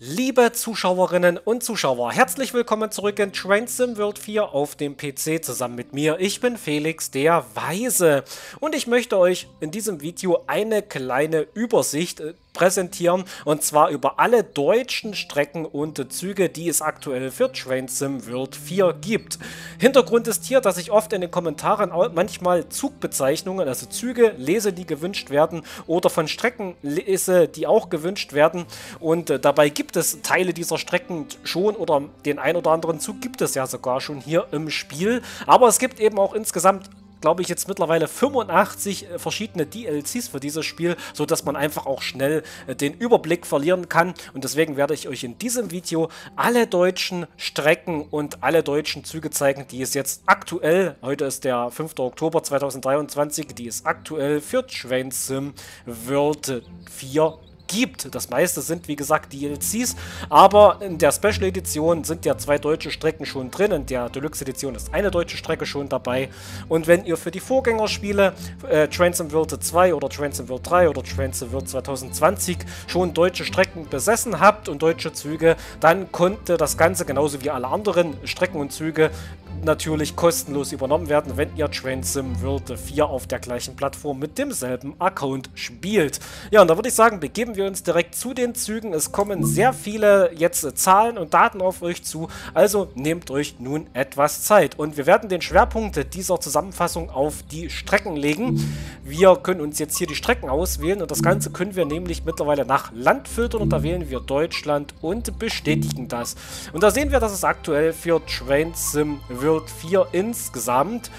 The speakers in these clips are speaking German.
Liebe Zuschauerinnen und Zuschauer, herzlich willkommen zurück in Train Sim World 4 auf dem PC zusammen mit mir. Ich bin Felix, der Weise, und ich möchte euch in diesem Video eine kleine Übersicht präsentieren, und zwar über alle deutschen Strecken und Züge, die es aktuell für Train Sim World 4 gibt. Hintergrund ist hier, dass ich oft in den Kommentaren manchmal Zugbezeichnungen, also Züge, lese, die gewünscht werden, oder von Strecken lese, die auch gewünscht werden, und dabei gibt es Teile dieser Strecken schon, oder den ein oder anderen Zug gibt es ja sogar schon hier im Spiel, aber es gibt eben auch insgesamt, glaube ich, jetzt mittlerweile 85 verschiedene DLCs für dieses Spiel, sodass man einfach auch schnell den Überblick verlieren kann. Und deswegen werde ich euch in diesem Video alle deutschen Strecken und alle deutschen Züge zeigen, die es jetzt aktuell, heute ist der 5. Oktober 2023, die es aktuell für Train Sim World 4 gibt. Das meiste sind, wie gesagt, DLCs, aber in der Special Edition sind ja 2 deutsche Strecken schon drin. In der Deluxe Edition ist eine deutsche Strecke schon dabei. Und wenn ihr für die Vorgängerspiele Train Sim World 2 oder Train Sim World 3 oder Train Sim World 2020 schon deutsche Strecken besessen habt und deutsche Züge, dann konnte das Ganze genauso wie alle anderen Strecken und Züge natürlich kostenlos übernommen werden, wenn ihr Train Sim World 4 auf der gleichen Plattform mit demselben Account spielt. Ja, und da würde ich sagen, begeben wir uns direkt zu den Zügen. Es kommen sehr viele jetzt Zahlen und Daten auf euch zu, also nehmt euch nun etwas Zeit. Und wir werden den Schwerpunkt dieser Zusammenfassung auf die Strecken legen. Wir können uns jetzt hier die Strecken auswählen, und das Ganze können wir nämlich mittlerweile nach Land filtern, und da wählen wir Deutschland und bestätigen das. Und da sehen wir, dass es aktuell für Train Sim World 4 insgesamt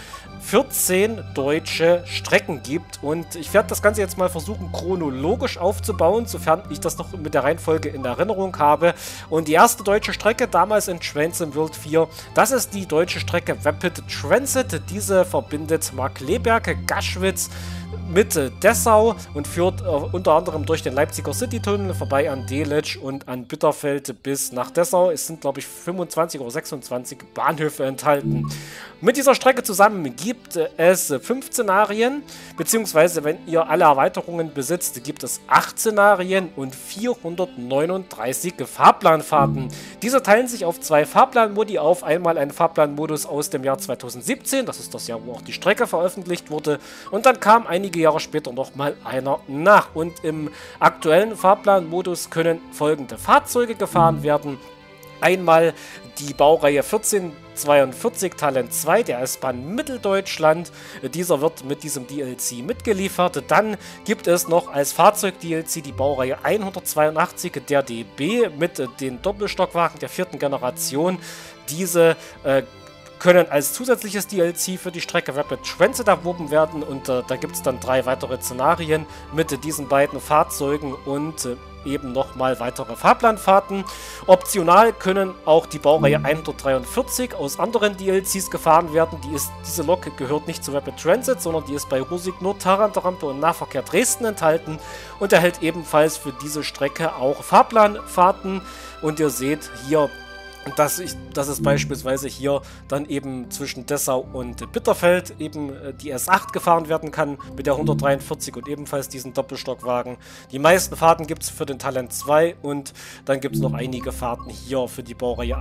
14 deutsche Strecken gibt, und ich werde das Ganze jetzt mal versuchen chronologisch aufzubauen, sofern ich das noch mit der Reihenfolge in Erinnerung habe. Und die erste deutsche Strecke damals in Train Sim World 4, das ist die deutsche Strecke Rapid Transit. Diese verbindet Markkleeberg, Gaschwitz mit Dessau und führt unter anderem durch den Leipziger Citytunnel vorbei an Delitzsch und an Bitterfeld bis nach Dessau. Es sind, glaube ich, 25 oder 26 Bahnhöfe enthalten. Mit dieser Strecke zusammen gibt es 5 Szenarien, beziehungsweise wenn ihr alle Erweiterungen besitzt, gibt es 8 Szenarien und 439 Fahrplanfahrten. Diese teilen sich auf 2 Fahrplanmodi auf. Einmal ein Fahrplanmodus aus dem Jahr 2017, das ist das Jahr, wo auch die Strecke veröffentlicht wurde, und dann kam einige Jahre später nochmal einer nach. Und im aktuellen Fahrplanmodus können folgende Fahrzeuge gefahren werden. Einmal die Baureihe 1442 Talent 2 der S-Bahn Mitteldeutschland. Dieser wird mit diesem DLC mitgeliefert. Dann gibt es noch als Fahrzeug-DLC die Baureihe 182 der DB mit den Doppelstockwagen der 4. Generation. Diese können als zusätzliches DLC für die Strecke Rapid Transit erworben werden, und da gibt es dann 3 weitere Szenarien mit diesen beiden Fahrzeugen und eben nochmal weitere Fahrplanfahrten. Optional können auch die Baureihe 143 aus anderen DLCs gefahren werden. Diese Lok gehört nicht zu Rapid Transit, sondern die ist bei Rusik Nord, Taranto-Rampe und Nahverkehr Dresden enthalten und erhält ebenfalls für diese Strecke auch Fahrplanfahrten. Und ihr seht hier, dass es beispielsweise hier dann eben zwischen Dessau und Bitterfeld eben die S8 gefahren werden kann mit der 143 und ebenfalls diesen Doppelstockwagen. Die meisten Fahrten gibt es für den Talent 2, und dann gibt es noch einige Fahrten hier für die Baureihe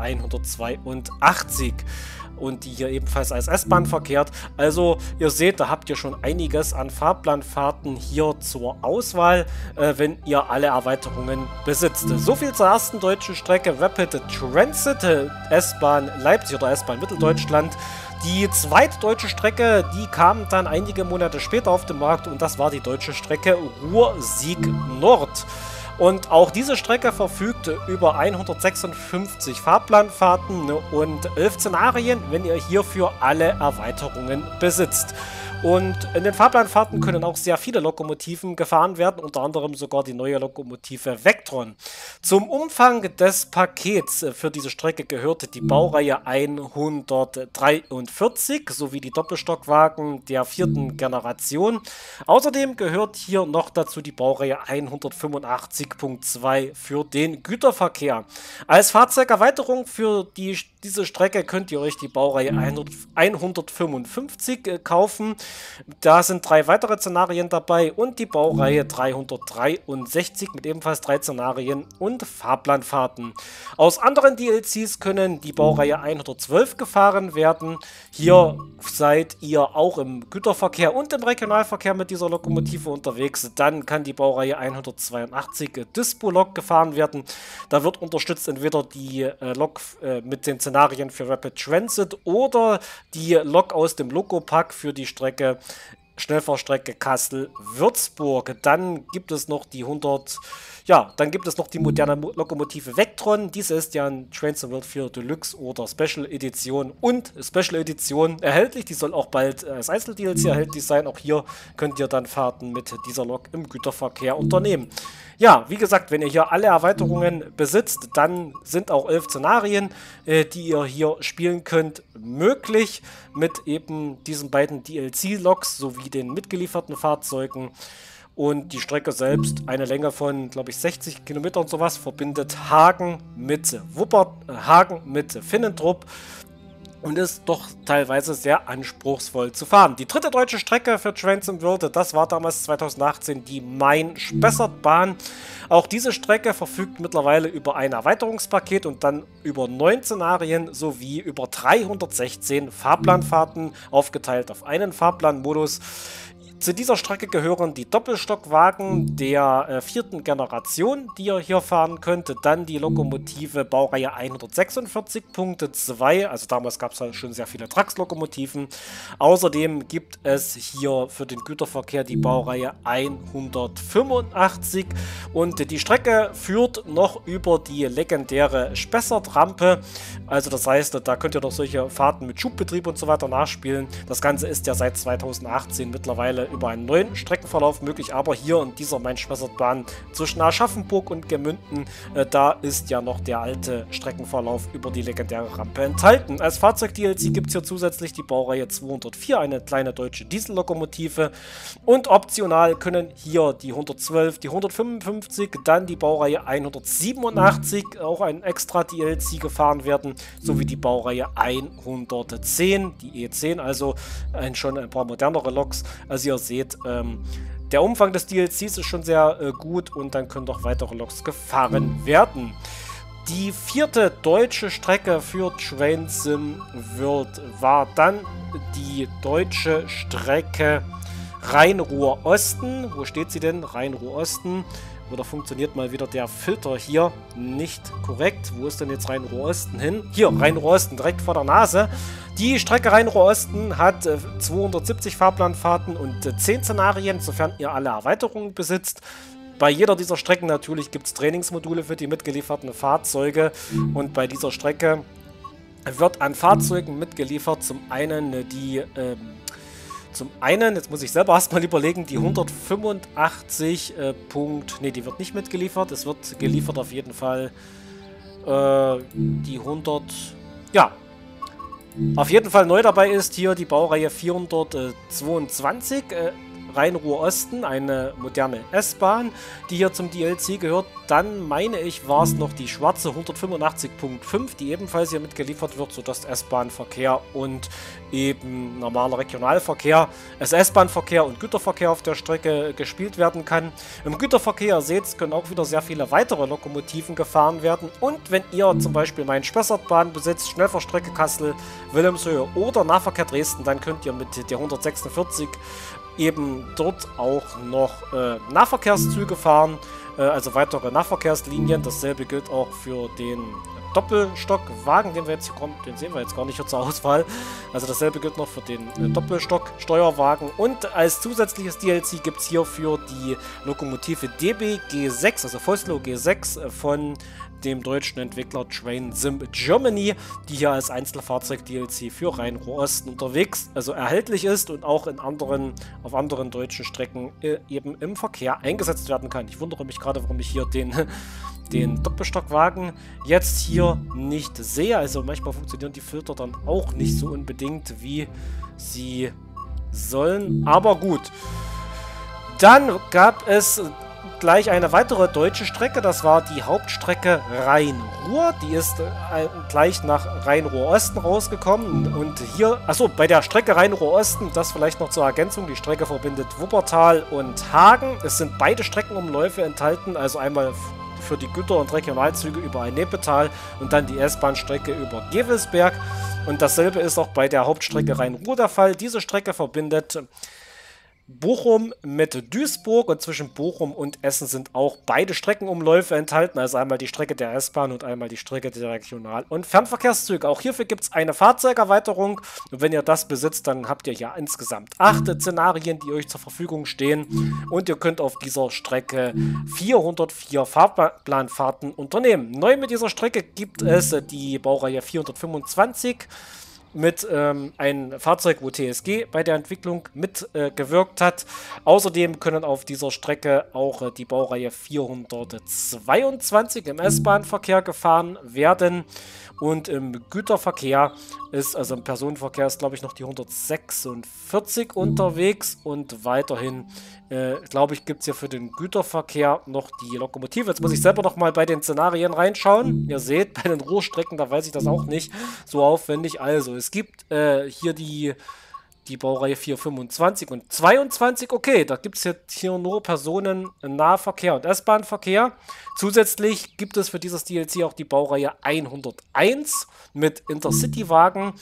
182 und die hier ebenfalls als S-Bahn verkehrt. Also ihr seht, da habt ihr schon einiges an Fahrplanfahrten hier zur Auswahl, wenn ihr alle Erweiterungen besitzt. So viel zur ersten deutschen Strecke Rapid Transit, S-Bahn Leipzig oder S-Bahn Mitteldeutschland. Die zweite deutsche Strecke, die kam dann einige Monate später auf den Markt, und das war die deutsche Strecke Ruhr-Sieg Nord. Und auch diese Strecke verfügt über 156 Fahrplanfahrten und 11 Szenarien, wenn ihr hierfür alle Erweiterungen besitzt. Und in den Fahrplanfahrten können auch sehr viele Lokomotiven gefahren werden, unter anderem sogar die neue Lokomotive Vectron. Zum Umfang des Pakets für diese Strecke gehört die Baureihe 143 sowie die Doppelstockwagen der 4. Generation. Außerdem gehört hier noch dazu die Baureihe 185.2 für den Güterverkehr. Als Fahrzeugerweiterung für diese Strecke könnt ihr euch die Baureihe 155 kaufen. Da sind 3 weitere Szenarien dabei und die Baureihe 363 mit ebenfalls 3 Szenarien und Fahrplanfahrten. Aus anderen DLCs können die Baureihe 112 gefahren werden. Hier seid ihr auch im Güterverkehr und im Regionalverkehr mit dieser Lokomotive unterwegs. Dann kann die Baureihe 182 Dispo-Lok gefahren werden. Da wird unterstützt entweder die Lok mit den Szenarien für Rapid Transit oder die Lok aus dem Lokopack für die Strecke Schnellfahrstrecke Kassel-Würzburg. Dann gibt es noch die moderne Lokomotive Vectron. Diese ist ja in Train Sim World 4 Deluxe oder Special Edition und Special Edition erhältlich. Die soll auch bald als Einzel-DLC erhältlich sein. Auch hier könnt ihr dann Fahrten mit dieser Lok im Güterverkehr unternehmen. Ja, wie gesagt, wenn ihr hier alle Erweiterungen besitzt, dann sind auch 11 Szenarien, die ihr hier spielen könnt, möglich mit eben diesen beiden DLC-Loks sowie den mitgelieferten Fahrzeugen. Und die Strecke selbst, eine Länge von, glaube ich, 60 Kilometer und sowas, verbindet Hagen mit Finnentrop und ist doch teilweise sehr anspruchsvoll zu fahren. Die dritte deutsche Strecke für Train Sim World, das war damals 2018 die Main-Spessart-Bahn. Auch diese Strecke verfügt mittlerweile über ein Erweiterungspaket und dann über 9 Szenarien sowie über 316 Fahrplanfahrten, aufgeteilt auf einen Fahrplanmodus. Zu dieser Strecke gehören die Doppelstockwagen der 4. Generation, die ihr hier fahren könnt. Dann die Lokomotive Baureihe 146.2, also damals gab es ja schon sehr viele Trax-Lokomotiven. Außerdem gibt es hier für den Güterverkehr die Baureihe 185 und die Strecke führt noch über die legendäre Spessart-Rampe. Also das heißt, da könnt ihr noch solche Fahrten mit Schubbetrieb und so weiter nachspielen. Das Ganze ist ja seit 2018 mittlerweile über einen neuen Streckenverlauf möglich, aber hier in dieser Main-Spessart-Bahn zwischen Aschaffenburg und Gemünden, da ist ja noch der alte Streckenverlauf über die legendäre Rampe enthalten. Als Fahrzeug-DLC gibt es hier zusätzlich die Baureihe 204, eine kleine deutsche Diesellokomotive, und optional können hier die 112, die 155, dann die Baureihe 187, auch ein extra DLC gefahren werden, sowie die Baureihe 110, die E10, also schon ein paar modernere Loks. Also ihr seht, der Umfang des DLCs ist schon sehr gut und dann können doch weitere Loks gefahren werden. Die 4. deutsche Strecke für Train Sim World war dann die deutsche Strecke Rhein-Ruhr-Osten. Wo steht sie denn? Rhein-Ruhr-Osten. Oder funktioniert mal wieder der Filter hier nicht korrekt? Wo ist denn jetzt Rhein-Ruhr-Osten hin? Hier, Rhein-Ruhr-Osten, direkt vor der Nase. Die Strecke Rhein-Ruhr-Osten hat 270 Fahrplanfahrten und 10 Szenarien, sofern ihr alle Erweiterungen besitzt. Bei jeder dieser Strecken natürlich gibt es Trainingsmodule für die mitgelieferten Fahrzeuge. Und bei dieser Strecke wird an Fahrzeugen mitgeliefert zum einen jetzt muss ich selber erstmal überlegen, die 185. Ne, die wird nicht mitgeliefert. Es wird geliefert auf jeden Fall die 100. Ja, auf jeden Fall neu dabei ist hier die Baureihe 422. Rhein-Ruhr-Osten, eine moderne S-Bahn, die hier zum DLC gehört. Dann, meine ich, war es noch die schwarze 185.5, die ebenfalls hier mitgeliefert wird, sodass S-Bahn-Verkehr und eben normaler Regionalverkehr, S-Bahn-Verkehr und Güterverkehr auf der Strecke gespielt werden kann. Im Güterverkehr, ihr seht, können auch wieder sehr viele weitere Lokomotiven gefahren werden. Und wenn ihr zum Beispiel Main-Spessart-Bahn besitzt, Schnellfahrstrecke Kassel, Wilhelmshöhe oder Nahverkehr Dresden, dann könnt ihr mit der 146 eben dort auch noch Nahverkehrszüge fahren, also weitere Nahverkehrslinien. Dasselbe gilt auch für den Doppelstockwagen, den sehen wir jetzt gar nicht hier zur Auswahl. Also dasselbe gilt noch für den Doppelstocksteuerwagen. Und als zusätzliches DLC gibt es hier für die Lokomotive DB G6, also Vossloh G6 von dem deutschen Entwickler Train Sim Germany, die hier als Einzelfahrzeug-DLC für Rhein-Ruhr-Osten unterwegs, also erhältlich ist und auch auf anderen deutschen Strecken eben im Verkehr eingesetzt werden kann. Ich wundere mich gerade, warum ich hier den Doppelstockwagen jetzt hier nicht sehe. Also manchmal funktionieren die Filter dann auch nicht so unbedingt, wie sie sollen. Aber gut. Dann gab es gleich eine weitere deutsche Strecke, das war die Hauptstrecke Rhein-Ruhr. Die ist gleich nach Rhein-Ruhr-Osten rausgekommen und hier, achso, bei der Strecke Rhein-Ruhr-Osten, das vielleicht noch zur Ergänzung, die Strecke verbindet Wuppertal und Hagen. Es sind beide Streckenumläufe enthalten, also einmal für die Güter- und Regionalzüge über Einepetal und dann die S-Bahn-Strecke über Gevelsberg. Und dasselbe ist auch bei der Hauptstrecke Rhein-Ruhr der Fall. Diese Strecke verbindet Bochum mit Duisburg und zwischen Bochum und Essen sind auch beide Streckenumläufe enthalten, also einmal die Strecke der S-Bahn und einmal die Strecke der Regional- und Fernverkehrszüge. Auch hierfür gibt es eine Fahrzeugerweiterung und wenn ihr das besitzt, dann habt ihr ja insgesamt 8 Szenarien, die euch zur Verfügung stehen und ihr könnt auf dieser Strecke 404 Fahrplanfahrten unternehmen. Neu mit dieser Strecke gibt es die Baureihe 425 mit einem Fahrzeug, wo TSG bei der Entwicklung mitgewirkt hat. Außerdem können auf dieser Strecke auch die Baureihe 422 im S-Bahn-Verkehr gefahren werden. Und im Güterverkehr ist, also im Personenverkehr ist, glaube ich, noch die 146 unterwegs. Und weiterhin, glaube ich, gibt es hier für den Güterverkehr noch die Lokomotive. Jetzt muss ich selber noch mal bei den Szenarien reinschauen. Ihr seht, bei den Ruhrstrecken, da weiß ich das auch nicht so aufwendig. Also, es gibt hier die Baureihe 425 und 22, okay, da gibt es jetzt hier nur Personennahverkehr und S-Bahn-Verkehr. Zusätzlich gibt es für dieses DLC auch die Baureihe 101 mit Intercity-Wagen.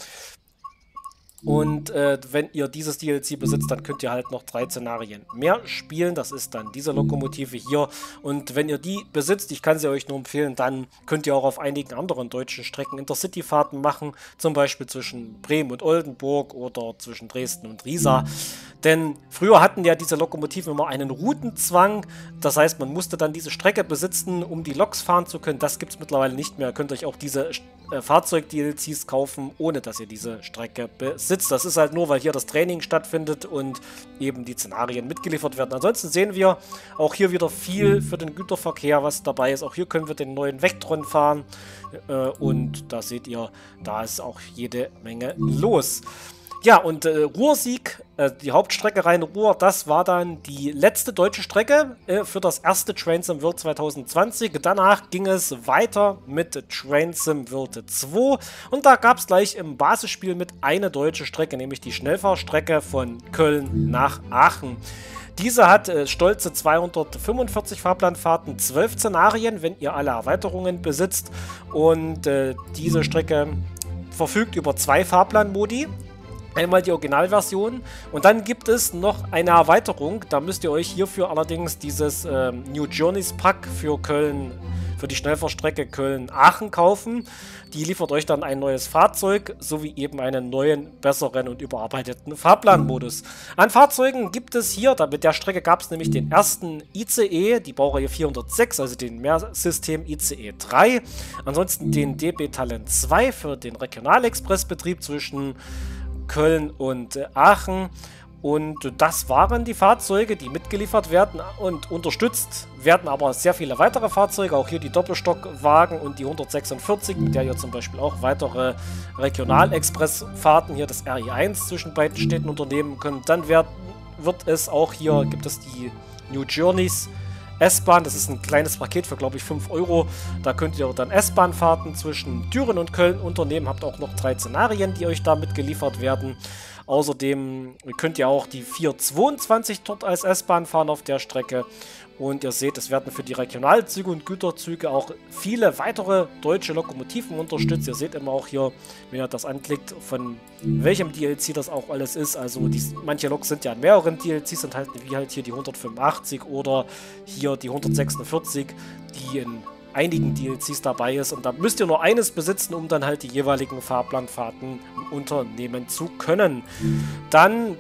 Und wenn ihr dieses DLC besitzt, dann könnt ihr halt noch 3 Szenarien mehr spielen. Das ist dann diese Lokomotive hier. Und wenn ihr die besitzt, ich kann sie euch nur empfehlen, dann könnt ihr auch auf einigen anderen deutschen Strecken Intercity-Fahrten machen. Zum Beispiel zwischen Bremen und Oldenburg oder zwischen Dresden und Riesa. Denn früher hatten ja diese Lokomotiven immer einen Routenzwang. Das heißt, man musste dann diese Strecke besitzen, um die Loks fahren zu können. Das gibt es mittlerweile nicht mehr. Ihr könnt euch auch diese Fahrzeug-DLCs kaufen, ohne dass ihr diese Strecke besitzt. Das ist halt nur, weil hier das Training stattfindet und eben die Szenarien mitgeliefert werden. Ansonsten sehen wir auch hier wieder viel für den Güterverkehr, was dabei ist. Auch hier können wir den neuen Vectron fahren und da seht ihr, da ist auch jede Menge los. Ja, und Ruhrsieg, die Hauptstrecke Rhein-Ruhr, das war dann die letzte deutsche Strecke für das erste Train Sim World 2020. Danach ging es weiter mit Train Sim World 2 und da gab es gleich im Basisspiel mit eine deutsche Strecke, nämlich die Schnellfahrstrecke von Köln nach Aachen. Diese hat stolze 245 Fahrplanfahrten, 12 Szenarien, wenn ihr alle Erweiterungen besitzt. Und diese Strecke verfügt über 2 Fahrplanmodi. Einmal die Originalversion und dann gibt es noch eine Erweiterung. Da müsst ihr euch hierfür allerdings dieses New Journeys Pack für Köln, für die Schnellfahrstrecke Köln-Aachen kaufen. Die liefert euch dann ein neues Fahrzeug sowie eben einen neuen, besseren und überarbeiteten Fahrplanmodus. An Fahrzeugen gibt es hier, mit der Strecke gab es nämlich den ersten ICE, die Baureihe 406, also den Mehrsystem ICE 3. Ansonsten den DB Talent 2 für den Regionalexpressbetrieb zwischen Köln und Aachen. Und das waren die Fahrzeuge, die mitgeliefert werden und unterstützt werden aber sehr viele weitere Fahrzeuge, auch hier die Doppelstockwagen und die 146, mit der ihr zum Beispiel auch weitere Regionalexpressfahrten hier das RE1 zwischen beiden Städten unternehmen könnt. Dann wird es auch hier, gibt es die New Journeys S-Bahn, das ist ein kleines Paket für, glaube ich, 5 Euro. Da könnt ihr dann S-Bahn-Fahrten zwischen Düren und Köln unternehmen. Habt auch noch 3 Szenarien, die euch da mitgeliefert werden. Außerdem könnt ihr auch die 422 dort als S-Bahn fahren auf der Strecke. Und ihr seht, es werden für die Regionalzüge und Güterzüge auch viele weitere deutsche Lokomotiven unterstützt. Ihr seht immer auch hier, wenn ihr das anklickt, von welchem DLC das auch alles ist. Also manche Loks sind ja in mehreren DLCs enthalten, wie halt hier die 185 oder hier die 146, die in einigen DLCs dabei ist. Und da müsst ihr nur eines besitzen, um dann halt die jeweiligen Fahrplanfahrten unternehmen zu können. Dann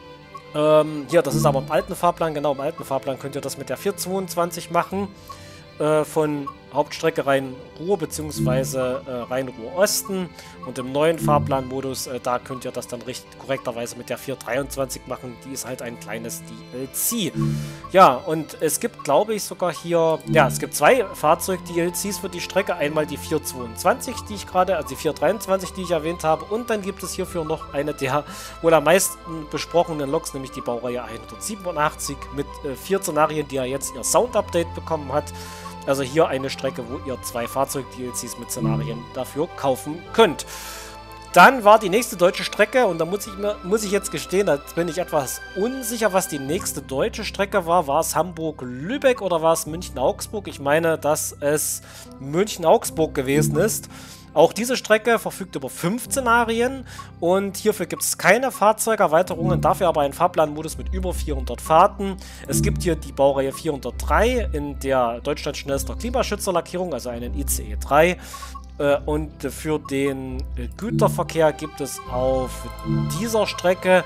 hier, das ist aber im alten Fahrplan, genau, im alten Fahrplan könnt ihr das mit der 422 machen, von Hauptstrecke Rhein-Ruhr bzw. Rhein-Ruhr-Osten. Und im neuen Fahrplanmodus, da könnt ihr das dann korrekterweise mit der 423 machen. Die ist halt ein kleines DLC. Ja, und es gibt, glaube ich, sogar hier, ja, es gibt 2 Fahrzeug-DLCs für die Strecke. Einmal die 422, die ich gerade, also die 423, die ich erwähnt habe. Und dann gibt es hierfür noch eine der wohl am meisten besprochenen Loks, nämlich die Baureihe 187 mit 4 Szenarien, die ja jetzt ihr Sound-Update bekommen hat. Also hier eine Strecke, wo ihr 2 Fahrzeug-DLCs mit Szenarien dafür kaufen könnt. Dann war die nächste deutsche Strecke, und da muss ich jetzt gestehen, da bin ich etwas unsicher, was die nächste deutsche Strecke war. War es Hamburg-Lübeck oder war es München-Augsburg? Ich meine, dass es München-Augsburg gewesen ist. Auch diese Strecke verfügt über 5 Szenarien und hierfür gibt es keine Fahrzeugerweiterungen, dafür aber einen Fahrplanmodus mit über 400 Fahrten. Es gibt hier die Baureihe 403 in der Deutschland schnellster Klimaschützerlackierung, also einen ICE 3. Und für den Güterverkehr gibt es auf dieser Strecke,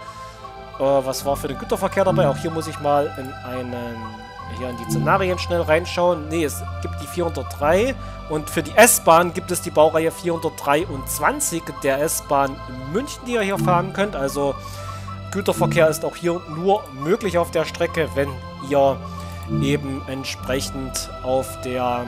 was war für den Güterverkehr dabei? Auch hier muss ich mal hier in die Szenarien schnell reinschauen. Ne, es gibt die 403 und für die S-Bahn gibt es die Baureihe 423 der S-Bahn München, die ihr hier fahren könnt. Also Güterverkehr ist auch hier nur möglich auf der Strecke, wenn ihr eben entsprechend auf der...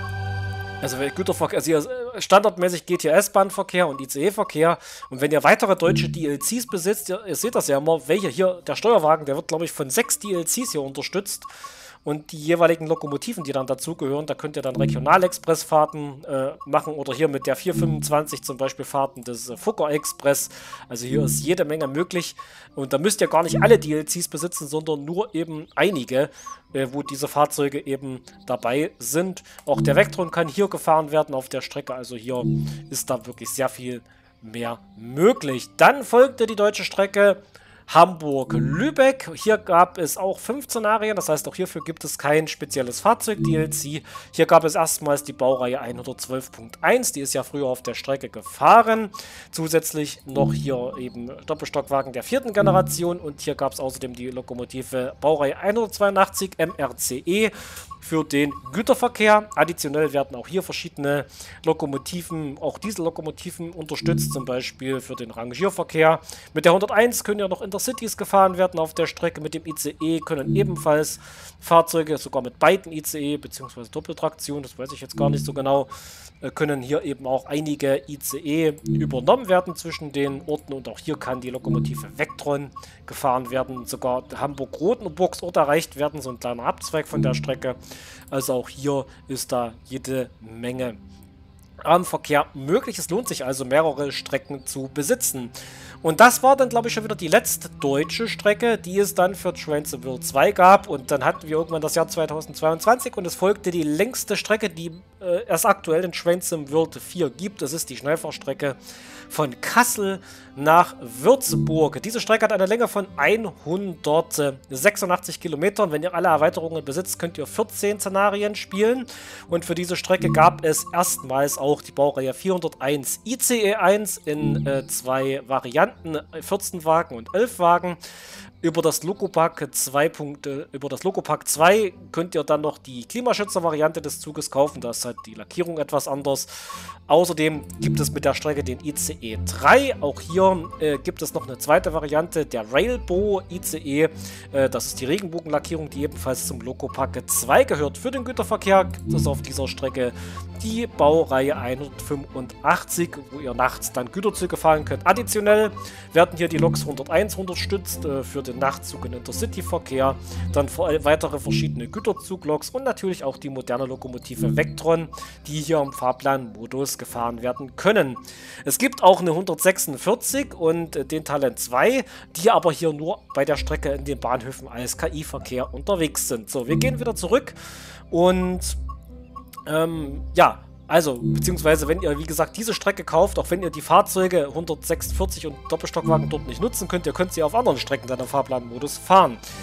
Also Güterverkehr, also standardmäßig geht hier S-Bahn-Verkehr und ICE-Verkehr. Und wenn ihr weitere deutsche DLCs besitzt, ihr seht das ja immer, welche hier, der Steuerwagen, der wird, glaube ich, von 6 DLCs hier unterstützt. Und die jeweiligen Lokomotiven, die dann dazugehören, da könnt ihr dann Regionalexpressfahrten machen oder hier mit der 425 zum Beispiel Fahrten des Fucker Express. Also hier ist jede Menge möglich. Und da müsst ihr gar nicht alle DLCs besitzen, sondern nur eben einige, wo diese Fahrzeuge eben dabei sind. Auch der Vectron kann hier gefahren werden auf der Strecke. Also hier ist da wirklich sehr viel mehr möglich. Dann folgte die deutsche Strecke Hamburg-Lübeck. Hier gab es auch 5 Szenarien, das heißt, auch hierfür gibt es kein spezielles Fahrzeug-DLC. Hier gab es erstmals die Baureihe 112.1, die ist ja früher auf der Strecke gefahren. Zusätzlich noch hier eben Doppelstockwagen der 4. Generation und hier gab es außerdem die Lokomotive Baureihe 182 MRCE für den Güterverkehr. Additionell werden auch hier verschiedene Lokomotiven, auch Diesellokomotiven unterstützt, zum Beispiel für den Rangierverkehr. Mit der 101 können ja noch Intercities gefahren werden auf der Strecke. Mit dem ICE können ebenfalls Fahrzeuge, sogar mit beiden ICE bzw. Doppeltraktion, das weiß ich jetzt gar nicht so genau, können hier eben auch einige ICE übernommen werden zwischen den Orten und auch hier kann die Lokomotive Vectron gefahren werden. Sogar Hamburg-Rotenburgsort erreicht werden, so ein kleiner Abzweig von der Strecke. Also auch hier ist da jede Menge Verkehr möglich. Es lohnt sich also, mehrere Strecken zu besitzen. Und das war dann, glaube ich, schon wieder die letzte deutsche Strecke, die es dann für Train Sim World 2 gab. Und dann hatten wir irgendwann das Jahr 2022 und es folgte die längste Strecke, die es aktuell in Train Sim World 4 gibt. Das ist die Schnellfahrstrecke von Kassel nach Würzburg. Diese Strecke hat eine Länge von 186 Kilometern. Wenn ihr alle Erweiterungen besitzt, könnt ihr 14 Szenarien spielen. Und für diese Strecke gab es erstmals auch die Baureihe 401 ICE 1 in 2 Varianten, 14 Wagen und 11 Wagen. Über das Lokopack 2 könnt ihr dann noch die Klimaschützer-Variante des Zuges kaufen. Da ist halt die Lackierung etwas anders. Außerdem gibt es mit der Strecke den ICE 3. Auch hier gibt es noch eine zweite Variante, der Railbo ICE. Das ist die Regenbogenlackierung, die ebenfalls zum Lokopack 2 gehört. Für den Güterverkehr gibt es auf dieser Strecke die Baureihe 185, wo ihr nachts dann Güterzüge fahren könnt. Additionell werden hier die Loks 101 unterstützt für den Nachtzug- und Intercity-Verkehr, dann weitere verschiedene Güterzugloks und natürlich auch die moderne Lokomotive Vectron, die hier im Fahrplanmodus gefahren werden können. Es gibt auch eine 146 und den Talent 2, die aber hier nur bei der Strecke in den Bahnhöfen als KI-Verkehr unterwegs sind. So, wir gehen wieder zurück und ja, also, beziehungsweise wenn ihr, wie gesagt, diese Strecke kauft, auch wenn ihr die Fahrzeuge 146 und Doppelstockwagen dort nicht nutzen könnt, ihr könnt sie auf anderen Strecken dann im Fahrplanmodus fahren.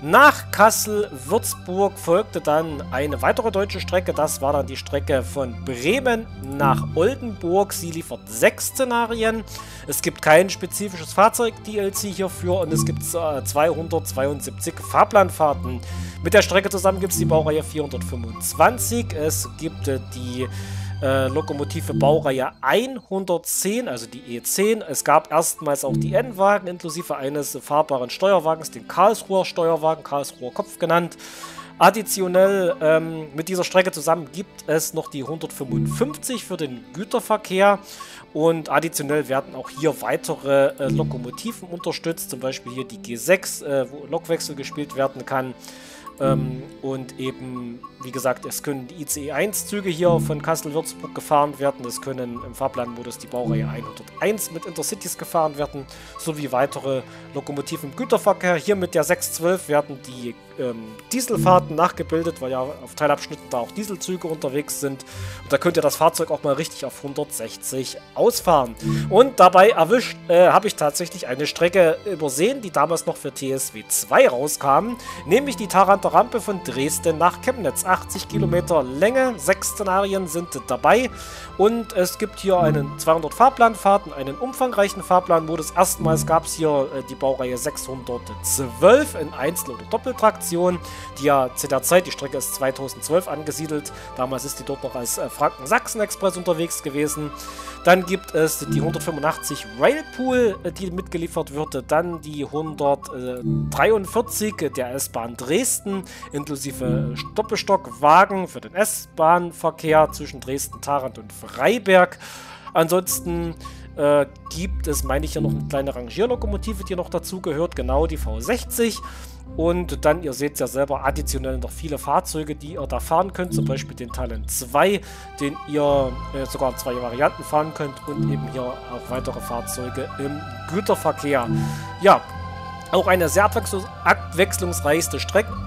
Nach Kassel-Würzburg folgte dann eine weitere deutsche Strecke. Das war dann die Strecke von Bremen nach Oldenburg. Sie liefert 6 Szenarien. Es gibt kein spezifisches Fahrzeug-DLC hierfür und es gibt 272 Fahrplanfahrten. Mit der Strecke zusammen gibt es die Baureihe 425. Es gibt die Lokomotive Baureihe 110, also die E10. Es gab erstmals auch die N-Wagen inklusive eines fahrbaren Steuerwagens, den Karlsruher Steuerwagen, Karlsruher Kopf genannt. Additionell mit dieser Strecke zusammen gibt es noch die 155 für den Güterverkehr und additionell werden auch hier weitere Lokomotiven unterstützt, zum Beispiel hier die G6, wo Lokwechsel gespielt werden kann. Und eben, wie gesagt, es können die ICE-1-Züge hier von Kassel-Würzburg gefahren werden. Es können im Fahrplanmodus die Baureihe 101 mit Intercities gefahren werden, sowie weitere Lokomotiven im Güterverkehr. Hier mit der 612 werden die Dieselfahrten nachgebildet, weil ja auf Teilabschnitten da auch Dieselzüge unterwegs sind. Und da könnt ihr das Fahrzeug auch mal richtig auf 160 ausfahren. Und dabei erwischt habe ich tatsächlich eine Strecke übersehen, die damals noch für TSW 2 rauskam, nämlich die Taranter Rampe von Dresden nach Chemnitz. 80 Kilometer Länge, 6 Szenarien sind dabei und es gibt hier einen 200 Fahrplanfahrten, einen umfangreichen Fahrplanmodus. Erstmals gab es hier die Baureihe 612 in Einzel- oder Doppeltraktion, die ja zu der Zeit, die Strecke ist 2012 angesiedelt, damals ist die dort noch als Franken-Sachsen-Express unterwegs gewesen. Dann gibt es die 185 Railpool, die mitgeliefert wird, dann die 143 der S-Bahn Dresden, inklusive Doppelstockwagen für den S-Bahn-Verkehr zwischen Dresden, Tharandt und Freiberg. Ansonsten gibt es, meine ich, hier noch eine kleine Rangierlokomotive, die noch dazu gehört, genau die V60. Und dann, ihr seht es ja selber, additionell noch viele Fahrzeuge, die ihr da fahren könnt, zum Beispiel den Talent 2, den ihr sogar in 2 Varianten fahren könnt und eben hier auch weitere Fahrzeuge im Güterverkehr. Ja, auch eine sehr abwechslungsreiche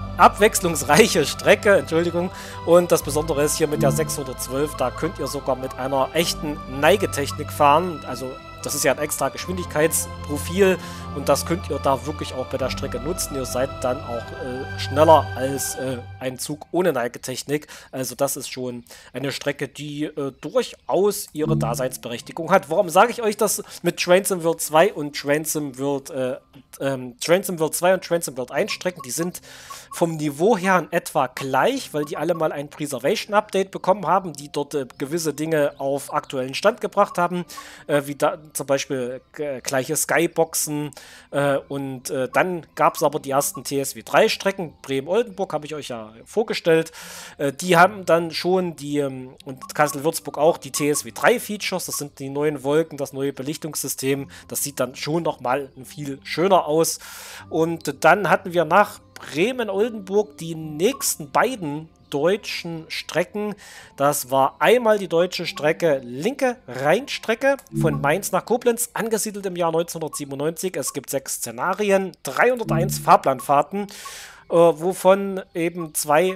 Strecke, Entschuldigung. Und das Besondere ist hier mit der 612, da könnt ihr sogar mit einer echten Neigetechnik fahren. Also das ist ja ein extra Geschwindigkeitsprofil und das könnt ihr da wirklich auch bei der Strecke nutzen. Ihr seid dann auch schneller als ein Zug ohne Neigetechnik. Also das ist schon eine Strecke, die durchaus ihre Daseinsberechtigung hat. Warum sage ich euch das mit Train Sim World 2 und Train Sim World 2 und Train Sim World 1 Strecken? Die sind vom Niveau her in etwa gleich, weil die alle mal ein Preservation Update bekommen haben, die dort gewisse Dinge auf aktuellen Stand gebracht haben, wie da zum Beispiel gleiche Skyboxen und dann gab es aber die ersten TSW 3 Strecken, Bremen-Oldenburg habe ich euch ja vorgestellt, die haben dann schon die, und Kassel-Würzburg auch, die TSW 3 Features, das sind die neuen Wolken, das neue Belichtungssystem, das sieht dann schon nochmal viel schöner aus. Und dann hatten wir nach Bremen-Oldenburg die nächsten beiden deutschen Strecken. Das war einmal die deutsche Strecke Linke Rheinstrecke von Mainz nach Koblenz, angesiedelt im Jahr 1997. Es gibt 6 Szenarien, 301 Fahrplanfahrten, wovon eben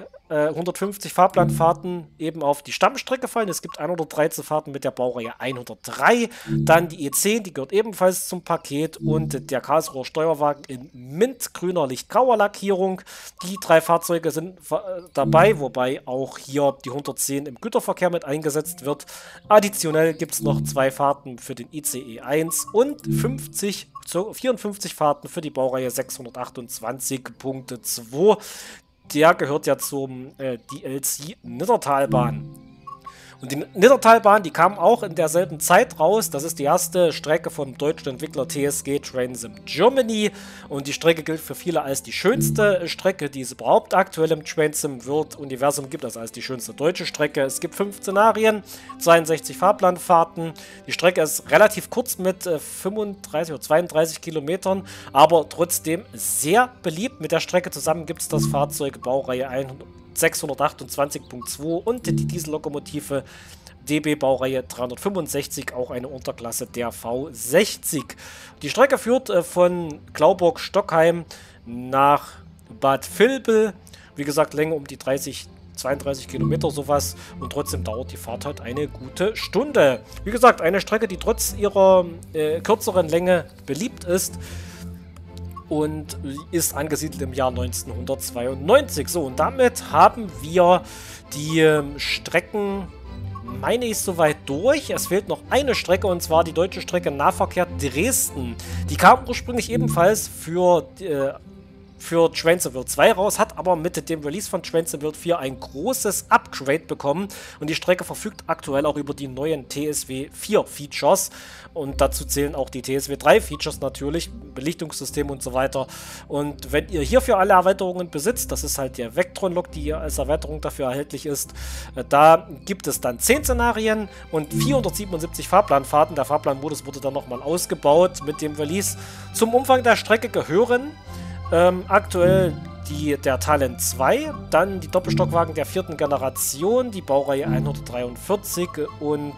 150 Fahrplanfahrten eben auf die Stammstrecke fallen. Es gibt 113 Fahrten mit der Baureihe 103. Dann die E10, die gehört ebenfalls zum Paket und der Karlsruher Steuerwagen in mintgrüner lichtgrauer Lackierung. Die 3 Fahrzeuge sind dabei, wobei auch hier die 110 im Güterverkehr mit eingesetzt wird. Additionell gibt es noch 2 Fahrten für den ICE 1 und 54 Fahrten für die Baureihe 628.2. Der gehört ja zum DLC Niddertalbahn. Und die Niddertalbahn, die kam auch in derselben Zeit raus. Das ist die erste Strecke vom deutschen Entwickler TSG Train Sim Germany. Und die Strecke gilt für viele als die schönste Strecke, die es überhaupt aktuell im Train Sim World Universum gibt. Also als die schönste deutsche Strecke. Es gibt 5 Szenarien, 62 Fahrplanfahrten. Die Strecke ist relativ kurz mit 35 oder 32 Kilometern, aber trotzdem sehr beliebt. Mit der Strecke zusammen gibt es das Fahrzeug Baureihe 628.2 und die Diesellokomotive DB Baureihe 365, auch eine Unterklasse der V60. Die Strecke führt von Glauburg-Stockheim nach Bad Vilbel. Wie gesagt, Länge um die 32 Kilometer sowas und trotzdem dauert die Fahrt halt eine gute Stunde. Wie gesagt, eine Strecke, die trotz ihrer kürzeren Länge beliebt ist. und ist angesiedelt im Jahr 1992. So, und damit haben wir die Strecken, meine ich, soweit durch. Es fehlt noch eine Strecke, und zwar die deutsche Strecke Nahverkehr Dresden. Die kam ursprünglich ebenfalls für Trains in World 2 raus, hat aber mit dem Release von Trains in World 4 ein großes Upgrade bekommen und die Strecke verfügt aktuell auch über die neuen TSW 4 Features und dazu zählen auch die TSW 3 Features natürlich, Belichtungssystem und so weiter. Und wenn ihr hierfür alle Erweiterungen besitzt, das ist halt der Vectron-Log, die hier als Erweiterung dafür erhältlich ist, da gibt es dann 10 Szenarien und 477 Fahrplanfahrten. Der Fahrplanmodus wurde dann nochmal ausgebaut mit dem Release. Zum Umfang der Strecke gehören aktuell der Talent 2, dann die Doppelstockwagen der 4. Generation, die Baureihe 143 und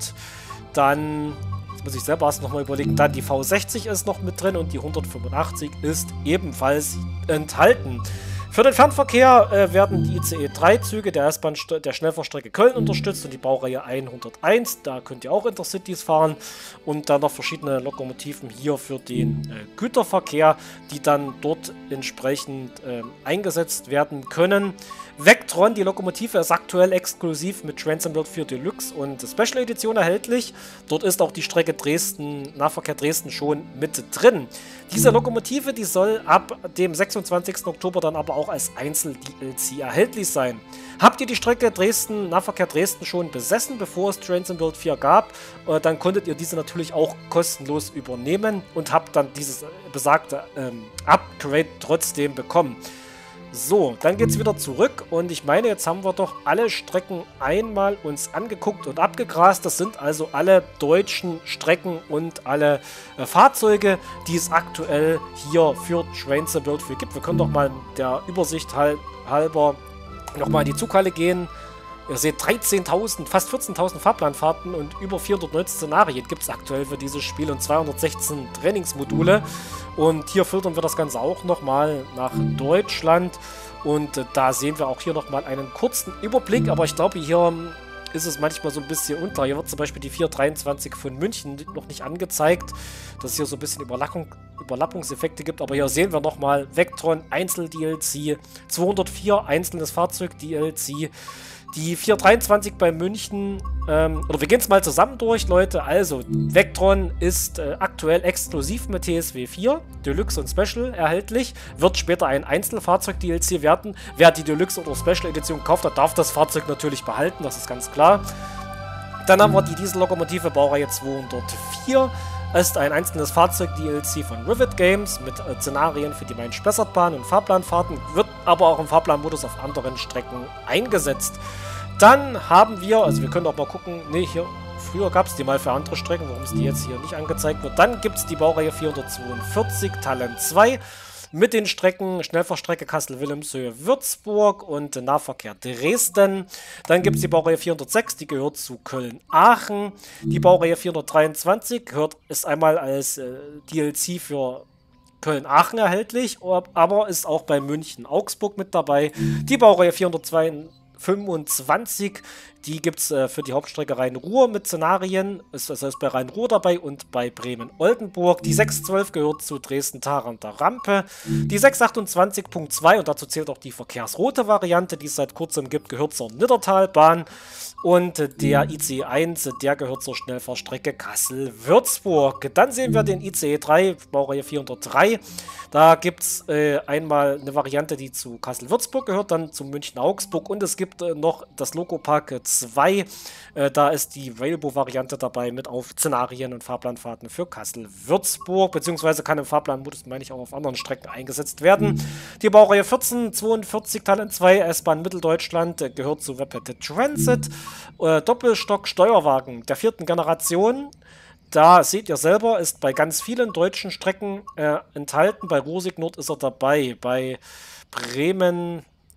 dann, jetzt muss ich selber erst nochmal überlegen, dann die V60 ist noch mit drin und die 185 ist ebenfalls enthalten. Für den Fernverkehr werden die ICE-3-Züge der S-Bahn der Schnellfahrstrecke Köln unterstützt und die Baureihe 101. Da könnt ihr auch Intercities fahren und dann noch verschiedene Lokomotiven hier für den Güterverkehr, die dann dort entsprechend eingesetzt werden können. Vectron, die Lokomotive, ist aktuell exklusiv mit Trains in World 4 Deluxe und Special Edition erhältlich. Dort ist auch die Strecke Nahverkehr Dresden schon mit drin. Diese Lokomotive, die soll ab dem 26. Oktober dann aber auch als Einzel-DLC erhältlich sein. Habt ihr die Strecke Nahverkehr Dresden schon besessen, bevor es Trains in World 4 gab, dann konntet ihr diese natürlich auch kostenlos übernehmen und habt dann dieses besagte Upgrade trotzdem bekommen. So, dann geht es wieder zurück und ich meine, jetzt haben wir doch alle Strecken einmal uns angeguckt und abgegrast. Das sind also alle deutschen Strecken und alle Fahrzeuge, die es aktuell hier für Trains in World 4 gibt. Wir können doch mal der Übersicht halber nochmal in die Zughalle gehen. Ihr seht 13.000, fast 14.000 Fahrplanfahrten und über 419 Szenarien gibt es aktuell für dieses Spiel und 216 Trainingsmodule. Und hier filtern wir das Ganze auch nochmal nach Deutschland. Und da sehen wir auch hier nochmal einen kurzen Überblick. Aber ich glaube, hier ist es manchmal so ein bisschen unklar. Hier wird zum Beispiel die 423 von München noch nicht angezeigt, dass es hier so ein bisschen Überlappungseffekte gibt. Aber hier sehen wir nochmal Vectron Einzel-DLC, 204 einzelnes Fahrzeug-DLC. Die 423 bei München, oder wir gehen es mal zusammen durch, Leute. Also, Vectron ist aktuell exklusiv mit TSW 4, Deluxe und Special erhältlich. Wird später ein Einzelfahrzeug-DLC werden. Wer die Deluxe oder Special Edition gekauft hat, darf das Fahrzeug natürlich behalten, das ist ganz klar. Dann haben wir die Diesellokomotive Baureihe 204. Ist ein einzelnes Fahrzeug-DLC von Rivet Games mit Szenarien für die Main-Spessart-Bahn und Fahrplanfahrten, wird aber auch im Fahrplanmodus auf anderen Strecken eingesetzt. Dann haben wir, also wir können auch mal gucken, ne, hier, früher gab es die mal für andere Strecken, warum es die jetzt hier nicht angezeigt wird. Dann gibt es die Baureihe 442, Talent 2, mit den Strecken Schnellfahrstrecke Kassel-Wilhelmshöhe-Würzburg und Nahverkehr Dresden. Dann gibt es die Baureihe 406, die gehört zu Köln-Aachen. Die Baureihe 423 ist einmal als DLC für Köln-Aachen erhältlich, aber ist auch bei München-Augsburg mit dabei. Die Baureihe 425, die gibt es für die Hauptstrecke Rhein-Ruhr mit Szenarien. Das heißt bei Rhein-Ruhr dabei und bei Bremen-Oldenburg. Die 612 gehört zu Dresden-Tharanter Rampe. Die 628.2, und dazu zählt auch die verkehrsrote Variante, die es seit kurzem gibt, gehört zur Niddertalbahn. Und der ICE 1, der gehört zur Schnellfahrstrecke Kassel-Würzburg. Dann sehen wir den ICE 3, Baureihe 403. Da gibt es einmal eine Variante, die zu Kassel-Würzburg gehört, dann zu München-Augsburg. Und es gibt noch das Lokopark 2. Da ist die Railbo-Variante dabei mit auf Szenarien und Fahrplanfahrten für Kassel-Würzburg. Beziehungsweise kann im Fahrplanmodus, meine ich, auch auf anderen Strecken eingesetzt werden. Die Baureihe 1442 Talent 2 S-Bahn Mitteldeutschland gehört zu Rapid Transit. Doppelstock-Steuerwagen der 4. Generation. Da seht ihr selber, ist bei ganz vielen deutschen Strecken enthalten. Bei Rursig Nord ist er dabei. Bei Bremen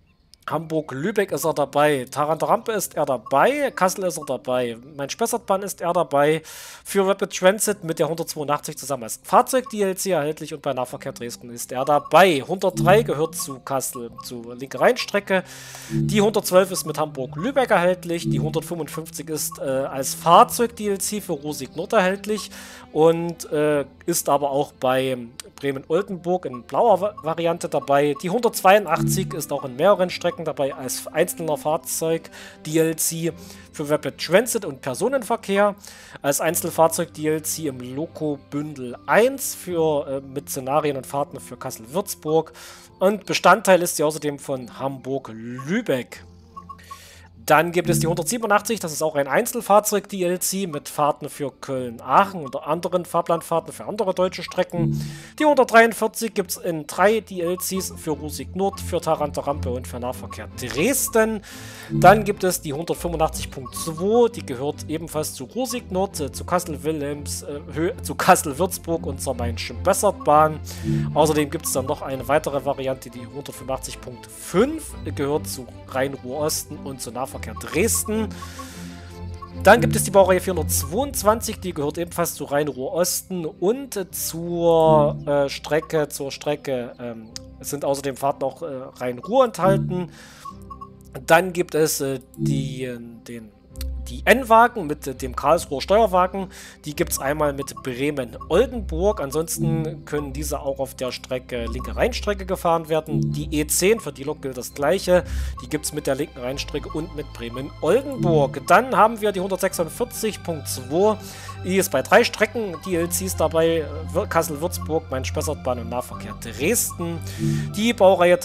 Hamburg-Lübeck ist er dabei, Tarantarampe ist er dabei, Kassel ist er dabei, mein Spessartbahn ist er dabei, für Rapid Transit mit der 182 zusammen als Fahrzeug-DLC erhältlich und bei Nahverkehr Dresden ist er dabei. 103 gehört zu Kassel, zur linke Rheinstrecke, die 112 ist mit Hamburg-Lübeck erhältlich, die 155 ist als Fahrzeug-DLC für Rusik Nord erhältlich und ist aber auch bei Bremen-Oldenburg in blauer Variante dabei. Die 182 ist auch in mehreren Strecken dabei als einzelner Fahrzeug-DLC für Rapid Transit und Personenverkehr, als Einzelfahrzeug-DLC im Loco-Bündel 1 für, mit Szenarien und Fahrten für Kassel-Würzburg und Bestandteil ist sie außerdem von Hamburg-Lübeck. Dann gibt es die 187, das ist auch ein Einzelfahrzeug-DLC mit Fahrten für Köln-Aachen und anderen Fahrplanfahrten für andere deutsche Strecken. Die 143 gibt es in 3 DLCs für Rusik Nord, für Tarantarampe und für Nahverkehr Dresden. Dann gibt es die 185.2, die gehört ebenfalls zu Rusik Nord, zu Kassel-Wilhelms, zu Kassel-Würzburg und zur Mainschen Bessartbahn. Außerdem gibt es dann noch eine weitere Variante, die 185.5 gehört zu Rhein-Ruhr-Osten und zu Nahverkehr Dresden. Dann gibt es die Baureihe 422, die gehört ebenfalls zu Rhein-Ruhr-Osten und zur Strecke, es sind außerdem Fahrten auch Rhein-Ruhr enthalten. Dann gibt es die N-Wagen mit dem Karlsruher Steuerwagen. Die gibt es einmal mit Bremen-Oldenburg. Ansonsten können diese auch auf der Strecke linke Rheinstrecke gefahren werden. Die E10, für die Lok gilt das gleiche. Die gibt es mit der linken Rheinstrecke und mit Bremen-Oldenburg. Dann haben wir die 146.2. Die ist bei 3 Strecken DLCs dabei. Kassel-Würzburg, Main-Spessartbahn und Nahverkehr Dresden. Die Baureihe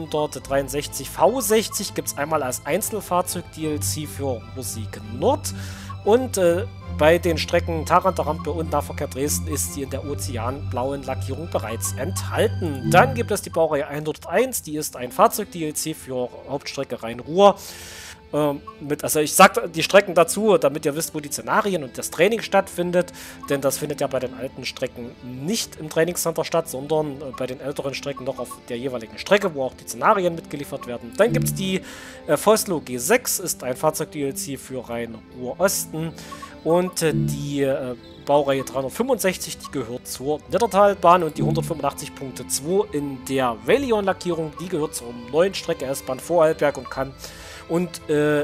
363 V60 gibt es einmal als Einzelfahrzeug-DLC für Musik Nord und bei den Strecken Tarantarampe und Nahverkehr Dresden ist sie in der ozeanblauen Lackierung bereits enthalten. Dann gibt es die Baureihe 101, die ist ein Fahrzeug-DLC für Hauptstrecke Rhein-Ruhr. Also ich sage die Strecken dazu, damit ihr wisst, wo die Szenarien und das Training stattfindet, denn das findet ja bei den alten Strecken nicht im Trainingscenter statt, sondern bei den älteren Strecken noch auf der jeweiligen Strecke, wo auch die Szenarien mitgeliefert werden. Dann gibt es die Vossloh G6, ist ein Fahrzeug-DLC für Rhein-Ruhr-Osten und die Baureihe 365, die gehört zur Niddertalbahn und die 185.2 in der Railion-Lackierung, die gehört zur neuen Strecke S-Bahn Vorarlberg und kann und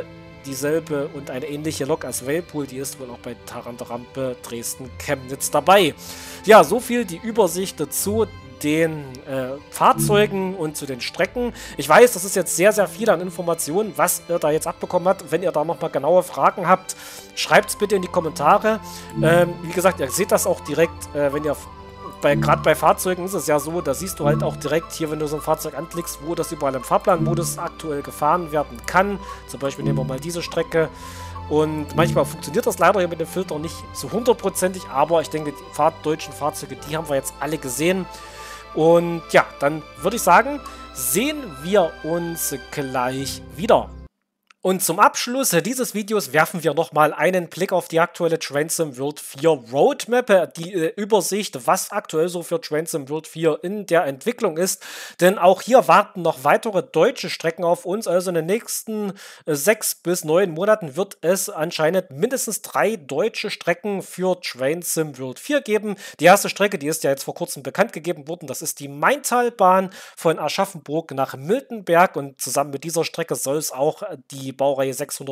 dieselbe und eine ähnliche Lok als Railpool, die ist wohl auch bei Tarantarampe Dresden-Chemnitz dabei. Ja, so viel die Übersicht zu den Fahrzeugen und zu den Strecken. Ich weiß, das ist jetzt sehr, sehr viel an Informationen, was ihr da jetzt abbekommen habt. Wenn ihr da nochmal genaue Fragen habt, schreibt es bitte in die Kommentare. Wie gesagt, ihr seht das auch direkt, wenn ihr gerade bei Fahrzeugen ist es ja so, da siehst du halt auch direkt hier, wenn du so ein Fahrzeug anklickst, wo das überall im Fahrplanmodus aktuell gefahren werden kann. Zum Beispiel nehmen wir mal diese Strecke. Und manchmal funktioniert das leider hier mit dem Filter nicht so hundertprozentig, aber ich denke, die deutschen Fahrzeuge, die haben wir jetzt alle gesehen. Und ja, dann würde ich sagen, sehen wir uns gleich wieder. Und zum Abschluss dieses Videos werfen wir nochmal einen Blick auf die aktuelle Train Sim World 4 Roadmap, die Übersicht, was aktuell so für Train Sim World 4 in der Entwicklung ist. Denn auch hier warten noch weitere deutsche Strecken auf uns. Also in den nächsten 6 bis 9 Monaten wird es anscheinend mindestens 3 deutsche Strecken für Train Sim World 4 geben. Die erste Strecke, die ist ja jetzt vor kurzem bekannt gegeben worden, das ist die Maintalbahn von Aschaffenburg nach Miltenberg. Und zusammen mit dieser Strecke soll es auch die Baureihe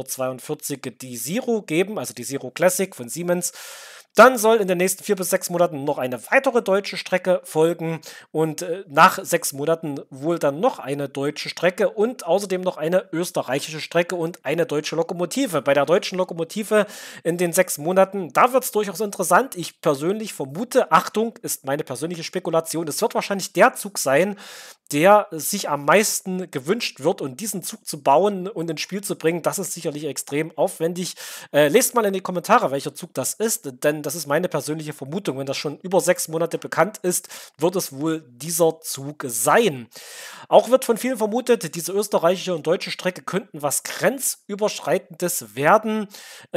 642 die Zero geben, also die Zero Classic von Siemens. Dann soll in den nächsten 4 bis 6 Monaten noch eine weitere deutsche Strecke folgen und nach 6 Monaten wohl dann noch eine deutsche Strecke und außerdem noch eine österreichische Strecke und eine deutsche Lokomotive. Bei der deutschen Lokomotive in den 6 Monaten, da wird es durchaus interessant. Ich persönlich vermute, Achtung, ist meine persönliche Spekulation, es wird wahrscheinlich der Zug sein, der sich am meisten gewünscht wird und diesen Zug zu bauen und ins Spiel zu bringen, das ist sicherlich extrem aufwendig. Lest mal in die Kommentare, welcher Zug das ist, denn das ist meine persönliche Vermutung. Wenn das schon über 6 Monate bekannt ist, wird es wohl dieser Zug sein. Auch wird von vielen vermutet, diese österreichische und deutsche Strecke könnten was Grenzüberschreitendes werden.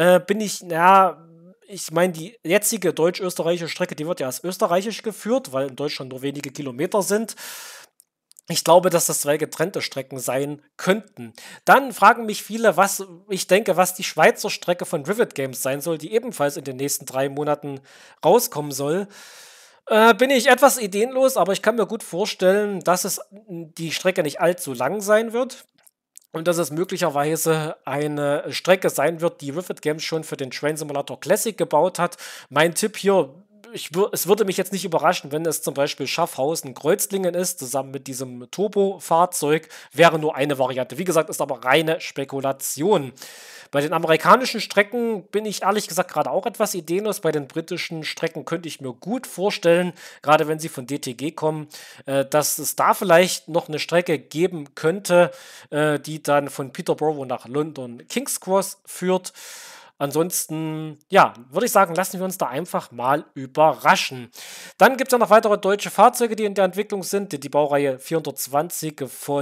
Ich meine, die jetzige deutsch-österreichische Strecke, die wird ja als österreichisch geführt, weil in Deutschland nur wenige Kilometer sind. Ich glaube, dass das 2 getrennte Strecken sein könnten. Dann fragen mich viele, was ich denke, was die Schweizer Strecke von Rivet Games sein soll, die ebenfalls in den nächsten 3 Monaten rauskommen soll. Bin ich etwas ideenlos, aber ich kann mir gut vorstellen, dass die Strecke nicht allzu lang sein wird und dass es möglicherweise eine Strecke sein wird, die Rivet Games schon für den Train Simulator Classic gebaut hat. Mein Tipp hier, es würde mich jetzt nicht überraschen, wenn es zum Beispiel Schaffhausen-Kreuzlingen ist, zusammen mit diesem Turbo-Fahrzeug, wäre nur eine Variante. Wie gesagt, ist aber reine Spekulation. Bei den amerikanischen Strecken bin ich ehrlich gesagt gerade auch etwas ideenlos. Bei den britischen Strecken könnte ich mir gut vorstellen, gerade wenn sie von DTG kommen, dass es da vielleicht noch eine Strecke geben könnte, die dann von Peterborough nach London King's Cross führt. Ansonsten, ja, würde ich sagen, lassen wir uns da einfach mal überraschen. Dann gibt es ja noch weitere deutsche Fahrzeuge, die in der Entwicklung sind. Die Baureihe 420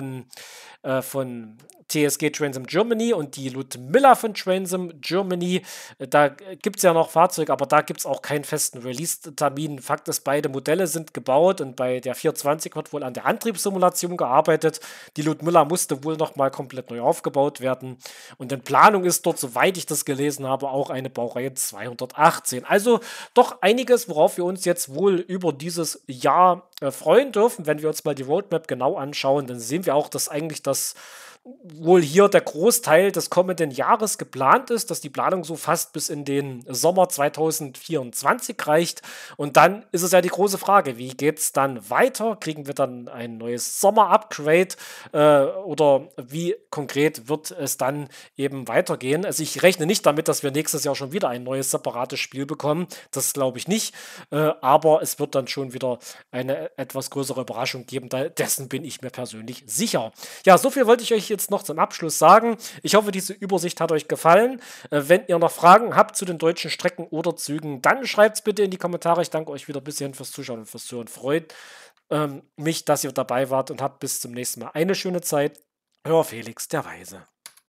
von TSG Transim Germany und die Ludmilla von Transim Germany. Da gibt es ja noch Fahrzeuge, aber da gibt es auch keinen festen Release-Termin. Fakt ist, beide Modelle sind gebaut und bei der 420 wird wohl an der Antriebssimulation gearbeitet. Die Ludmilla musste wohl nochmal komplett neu aufgebaut werden. Und in Planung ist dort, soweit ich das gelesen habe, auch eine Baureihe 218. Also doch einiges, worauf wir uns jetzt wohl über dieses Jahr freuen dürfen. Wenn wir uns mal die Roadmap genau anschauen, dann sehen wir auch, dass eigentlich das wohl hier der Großteil des kommenden Jahres geplant ist, dass die Planung so fast bis in den Sommer 2024 reicht. Und dann ist es ja die große Frage, wie geht es dann weiter? Kriegen wir dann ein neues Sommer-Upgrade oder wie konkret wird es dann eben weitergehen? Also ich rechne nicht damit, dass wir nächstes Jahr schon wieder ein neues separates Spiel bekommen. Das glaube ich nicht. Aber es wird dann schon wieder eine etwas größere Überraschung geben. Dessen bin ich mir persönlich sicher. Ja, so viel wollte ich euch jetzt noch zum Abschluss sagen. Ich hoffe, diese Übersicht hat euch gefallen. Wenn ihr noch Fragen habt zu den deutschen Strecken oder Zügen, dann schreibt es bitte in die Kommentare. Ich danke euch wieder ein bisschen fürs Zuschauen und fürs Hören. Freut mich, dass ihr dabei wart und habt bis zum nächsten Mal eine schöne Zeit. Euer Felix, der Weise.